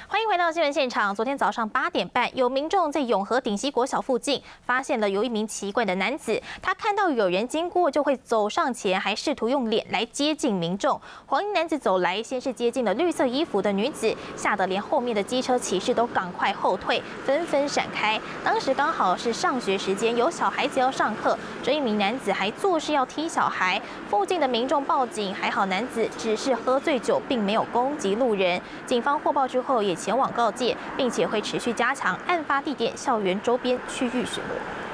欢迎回到新闻现场。昨天早上8点半，有民众在永和顶溪国小附近发现了有一名奇怪的男子。他看到有人经过，就会走上前，还试图用脸来接近民众。黄衣男子走来，先是接近了绿色衣服的女子，吓得连后面的机车骑士都赶快后退，纷纷闪开。当时刚好是上学时间，有小孩子要上课，这一名男子还作势要踢小孩。附近的民众报警，还好男子只是喝醉酒，并没有攻击路人。警方获报之后也前往告诫，并且会持续加强案发地点校园周边区域巡逻。